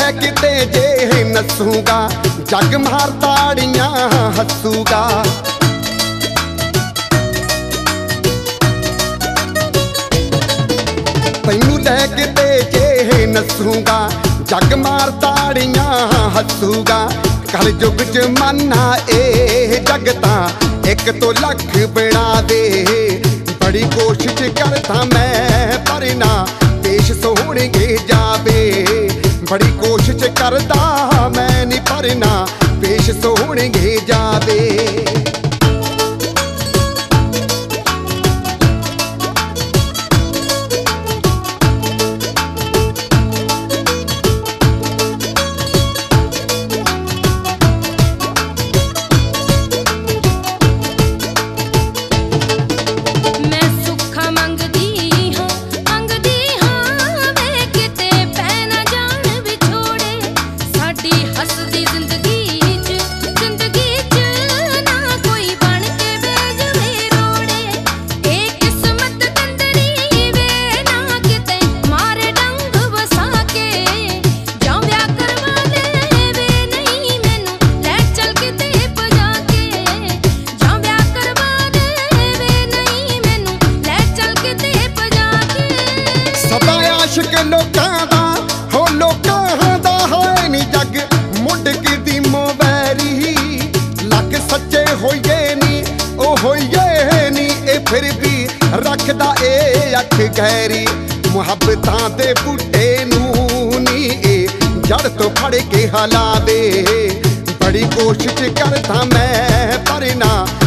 किते जे नसूगा जग मार ताड़ियां हसूगा। तैनू लै किते जे नसूगा जग मार ताड़ियां हसूगा। कल युग जमाना ए जगता एक तो लख बनावे। बड़ी कोशिश करता मैं पर ना पेश सोहणगे जावे। बड़ी कोशिश करदा मैं नी पर ना पेश सोहणगे जावे। लोकां दा हो लोकां दा है नी जग मुड की मोवैरी। लग सच्चे होइए नी ओ होइए नी ए फिर भी रखदा ए अख गहरी। मुहब्बतां दे बूटे नूं नी ए जड़ तो फड़ के हलावे। बड़ी कोशिश करदा मैं पर ना